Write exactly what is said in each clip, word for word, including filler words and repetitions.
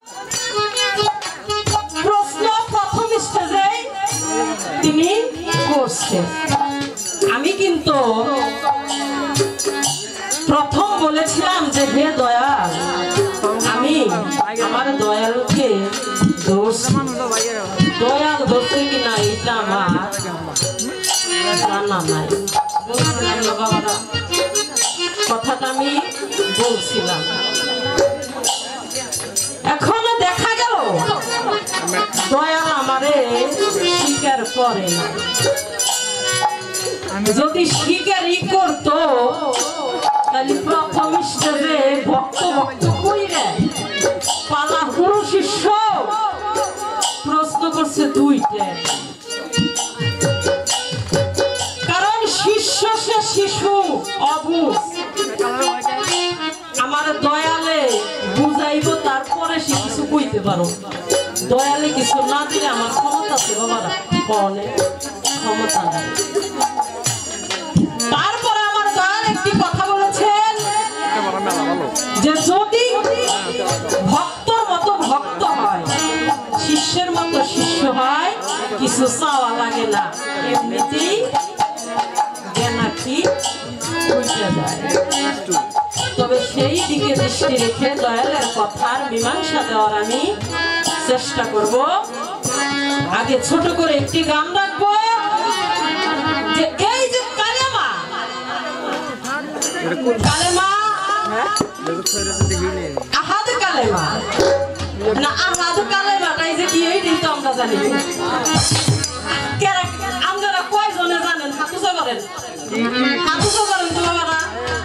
প্রশ্ন প্রথম স্টেজে তিনি করছেন। আমি কিন্তু প্রথম বলেছিলাম যে হে দয়াল, আমি আমার দয়ালকে দোষ দয়াল ধরছে কিনা এটা আমার জানা নাই। বলছিলাম না বাবারা, কথাটা আমি বলছিলাম। এখনো দেখা গেল দয়াল আমারে স্বীকার করে না। যদি স্বীকারই করতো তাহলে প্রথম স্টেজে ভক্ত ভক্ত কইরে পালা পুরো শিষ্য প্রশ্ন করছে দুইটা। কারণ শিষ্য সে শিশু অবুঝ, আমার দয়ালে বুঝাইব তারপরে সে কিছু কইতে পারো। দয়ালে কিছু না দিলে আমার ক্ষমতা আছে বাবারা, কনে ক্ষমতা নাই। তারপরে আমার দয়াল একটি কথা বলেছেন যে যদি ভক্তর মতো ভক্ত হয়, শিষ্যের মতো শিষ্য হয়, কিছু চাওয়া লাগে না, এমনিতেই জ্ঞানার্থী বুঝে যায়। তবে সেই দিকে দৃষ্টি রেখে দয়ালের কথার মীমাংসা দেওয়ার আমি চেষ্টা করব। আগে ছোট করে একটি গান রাখবো যে এই যে কালেমা কালেমা আহাদ কালেমা না, আহাদ কালেমাটাই যে কি এই দিন তো আমরা জানি। আপনারা কয়জনে জানেন? হাতুসা করেন, হাতুসা করেন তো বাবারা।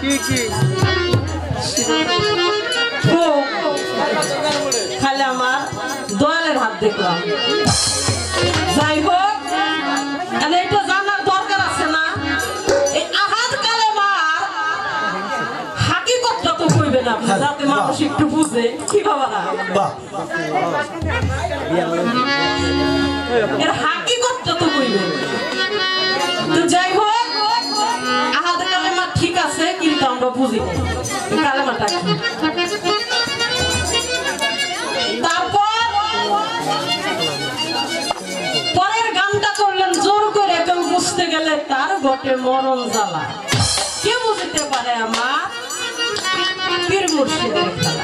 খালি আমার দয়ালের হাত দেখলাম। যাই হোক, এটা জানার দরকার আছে না? এই আহাদ কালেমার হাকিকতটা তো কইবেন আপনি, যাতে মানুষ একটু বুঝে। কি বাবারা, এর হাকিকতটা তো কইবেন। তো যাই হোক, আহাদ কালেমা ঠিক আছে, কিন্তু আমরা বুঝি কালেমাটা কি। তারপর পরের গানটা করলেন জোর করে, কেউ বুঝতে গেলে তার বটে মরণ জ্বালা। কে বুঝতে পারে আমার পীর মুর্শিদের খেলা?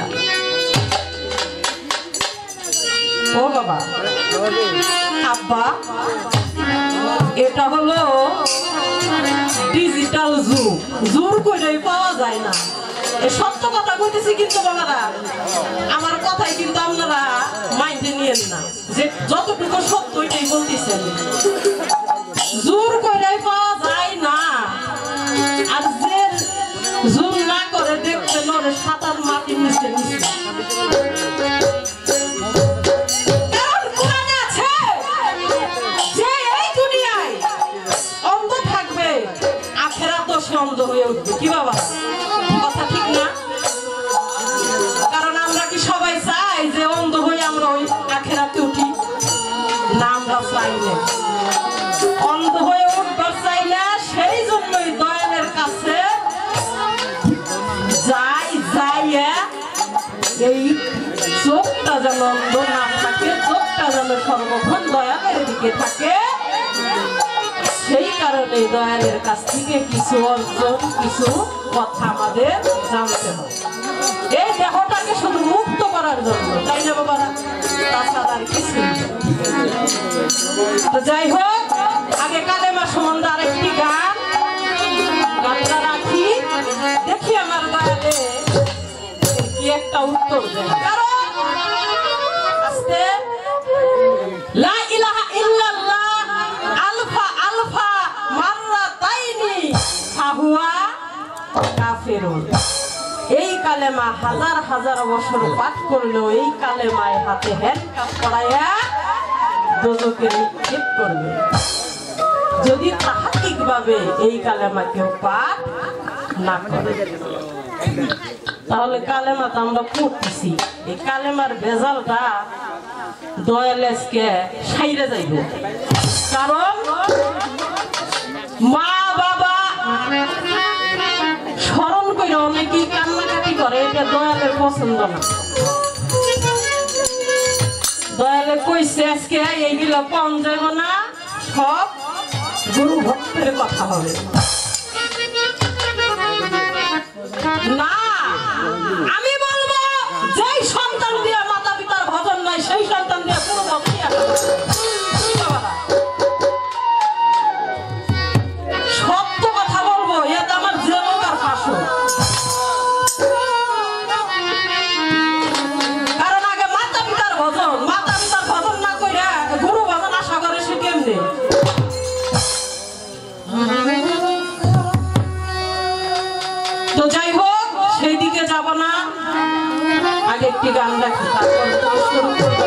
ও বাবা, আব্বা, এটা হলো ডিজিটাল যুগ, জোর করে পাওয়া যায় না। সত্য কথা বলতেছি কিন্তু বাবারা, আমার কথাই কিন্তু আপনারা মাইন্ডে নিয়েন না, যে যতটুকু সত্য ওইটাই বলতেছেন। জোর করে পাওয়া যায় না, আর যে জোর না করে দেখতে নরে সাঁতার মাটির নিচে নিচে। কারণ কোরআনে আছে যে এই দুনিয়ায় অন্ধ থাকবে, আখিরাতেও সে অন্ধ হয়ে উঠবে। কি বাবা, কথা ঠিক না? কারণ আমরা কি সবাই চাই যে অন্ধ হয়ে আমরা ওই আখিরাতে উঠি? না, আমরা চাই না, অন্ধ হয়ে উঠবার চাই না। সেই জন্যই দয়ালের কাছে যাই যাইয়া এই চোখটা যেন অন্ধ না থাকে, চোখটা যেন সর্বক্ষণ দয়ালের দিকে থাকে। সেই কারণে দয়ালের কাছ থেকে কিছু অর্জন, কিছু কথা আমাদের জানতে হবে, এই দেহটাকে শুধু মুক্ত করার জন্য, তাই না বাবারা? তাছাড়া আর কিছু। তো যাই হোক, আগে কালেমা সম্বন্ধে আরেকটি গান গানটা রাখি, দেখি আমার দয়ালে কি একটা উত্তর দেয়। কারণ আস্তে লা ইলাহা ইল্লাল্লাহ আলফা আলফা মাররাতাইনি ফাহুয়া কাফিরুন। এই কালেমা হাজার হাজার বছর পাঠ করলেও এই কালেমায় হাতে হ্যান্ডকাপ পরাইয়া দোজখে নিক্ষেপ করবে যদি তাহাকিকভাবে এই কালেমা কেউ পাঠ না করে। তাহলে কালেমা তো আমরা পড়তেছি, এই কালেমার ভেজালটা দয়ালেসকে সাইরে যাইব। কারণ মা বাবা স্মরণ করে অনেকেই কান্নাকাটি করে, এটা দয়ালের পছন্দ না। দয়ালে কইছে আজকে এইগুলো পাওয়া যাব না, সব গুরু ভক্তের কথা হবে না। আমি বলবো যেই সন্তান দিয়া মাতা পিতার ভজন নাই সেই সন্তান দিয়া গুরু ভক্তি আছে। সত্য কথা বলবো, এটা আমার জীবনের ফাঁসো। কারণ আগে মাতা পিতার ভজন, মাতা পিতার ভজন না কইরা গুরু ভজন আশা করে সে কেমনে? তো যাই হোক, সেই দিকে যাব না, আগে একটি গান রাখি, তারপর শুরু করবো।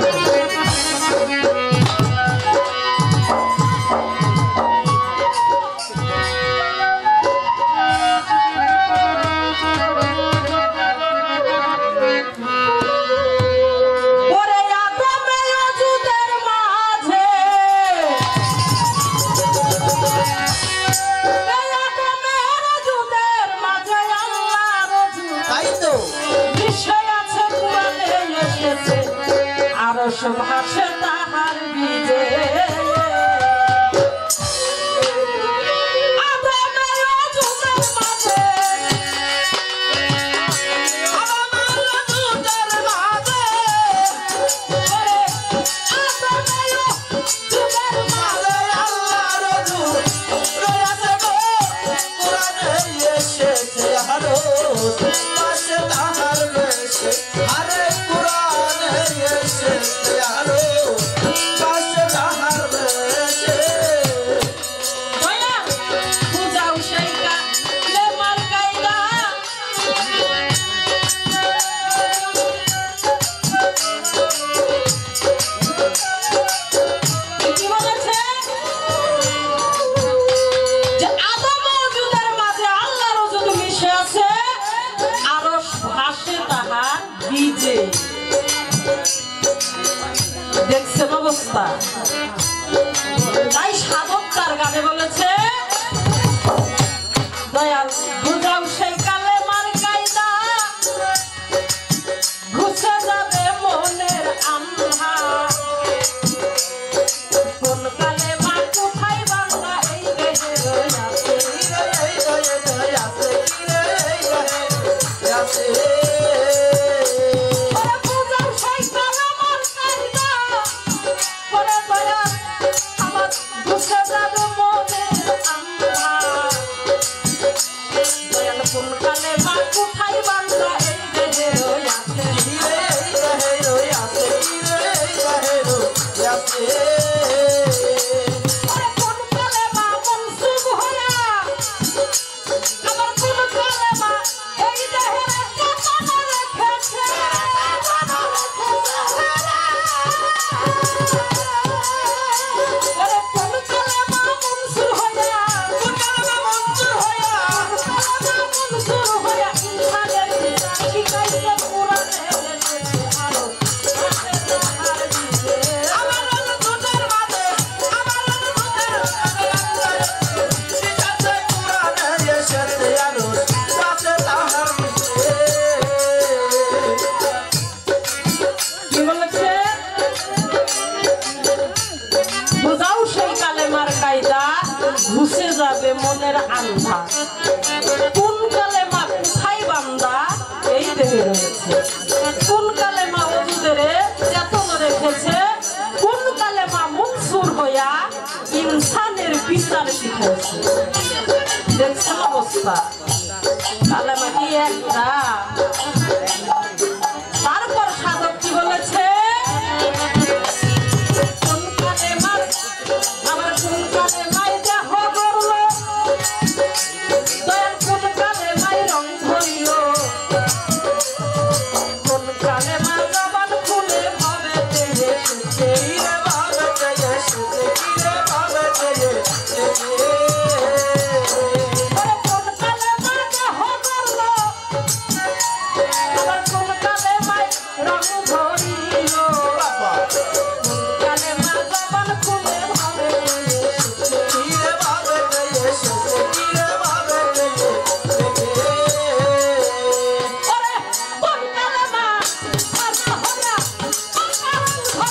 ভাসে তাহার বীজে দেখছেন অবস্থা। তাই সাধক তার গানে বলেছে, দয়াল বুঝাও সেই কালে মার কায়দা, ঘুষে যাবে মনের আন্ধা, কোন কালে মা কোথায় বাংলা এই দেহে রয়াছে, ঘুষে যাবে মনের আন্ধা, কোন কালে মা কোথায় বান্দা এই দেহে রয়েছে, কোন কালে মা ওজুদের চেতন রেখেছে, কোন কালে মা মনসুর হইয়া ইনসানের বিচার শিখেছে। দেখছেন অবস্থা, কালে মা কি একটা। তারপর সাধক কি বলেছে, কোন কালে মা আমার কোন কালে মাই দেহ করলো, দয়াল কোন কালে মাই রং ধরিল, কোন কালে মা জবান খুলে ভাবেতে এসেছে, ভাবেতে এসেছে, ভাবেতে এসেছে, কোন কালে মা দেহ করলো, আবার কোন কালে মাই রং ধরিল, কোন কালে মা জবান খুলে Oh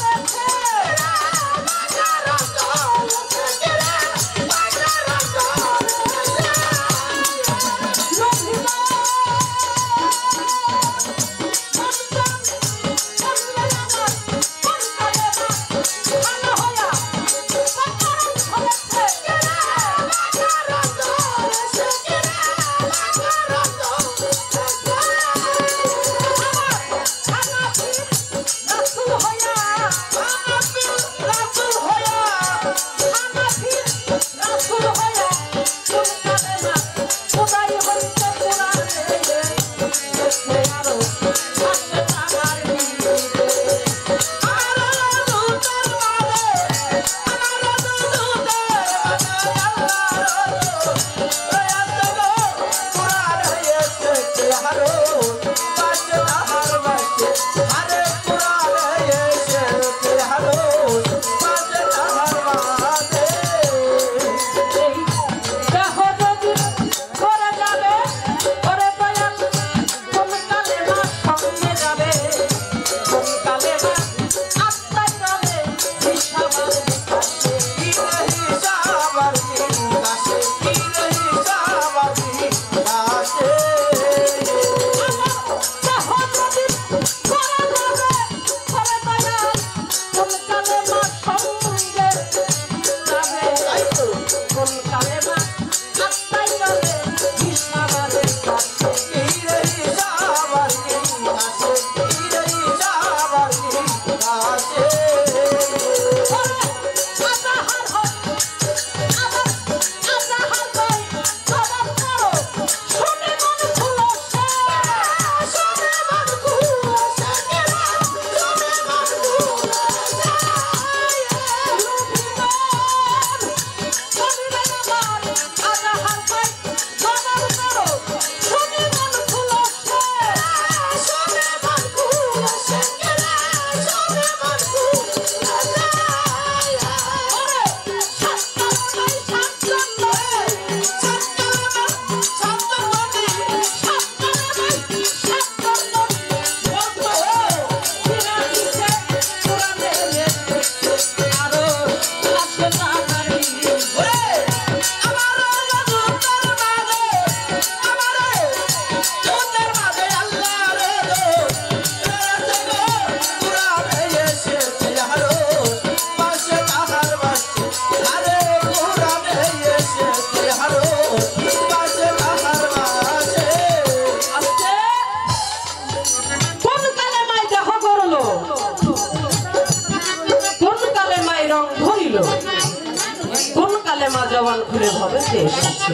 জবান খুলে ভবেতে এসেছে।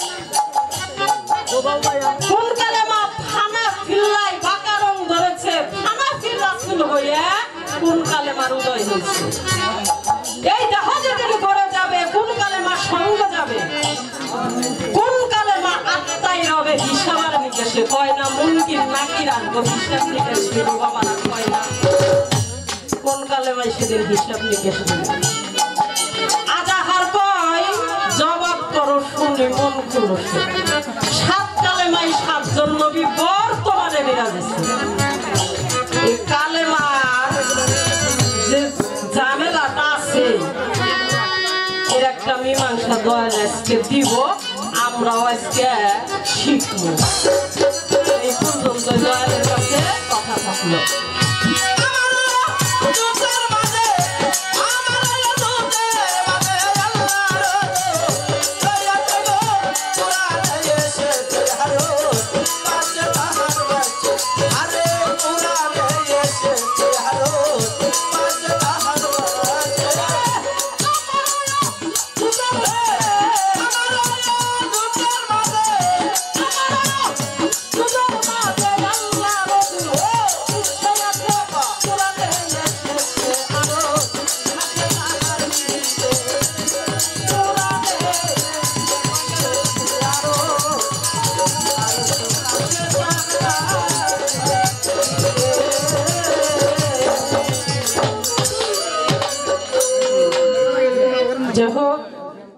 কোন কালেমা ফানা ফিল্লাই বাঁকা রং ধরেছে, ফানা ফিল রাসূল হইয়া কোন কালেমার উদয় হয়েছে। এই দেহ যেদিন করে যাবে, কোন কালেমা সঙ্গ যাবে, কোন কালেমা আত্মাই রবে হিসাবার নিকেশে। কয় না মুনকির নাকির আনবো হিসাব নিকেশ দেবো বাবারা, কয় না কোন কালেমায় সেদিন হিসাব নিকেশ দেবে। আজাহার কয় জবাব করো শুনে মন খুলো। সাত কালেমাই সাতজন নবী বর্তমানে বিরাজেছে। এই কালেমার যে ঝামেলাটা আছে এর একটা মীমাংসা দয়াল আজকে দিব, আমরাও আজকে শিখবো। এই পর্যন্ত দয়ালের কাছে কথা থাকলো।